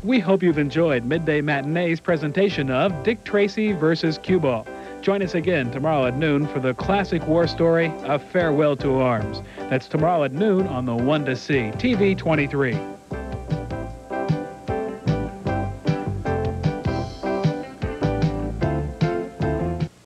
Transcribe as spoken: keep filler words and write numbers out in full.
We hope you've enjoyed Midday Matinee's presentation of Dick Tracy versus Cue Ball. Join us again tomorrow at noon for the classic war story, A Farewell to Arms. That's tomorrow at noon on the one to see T V twenty-three.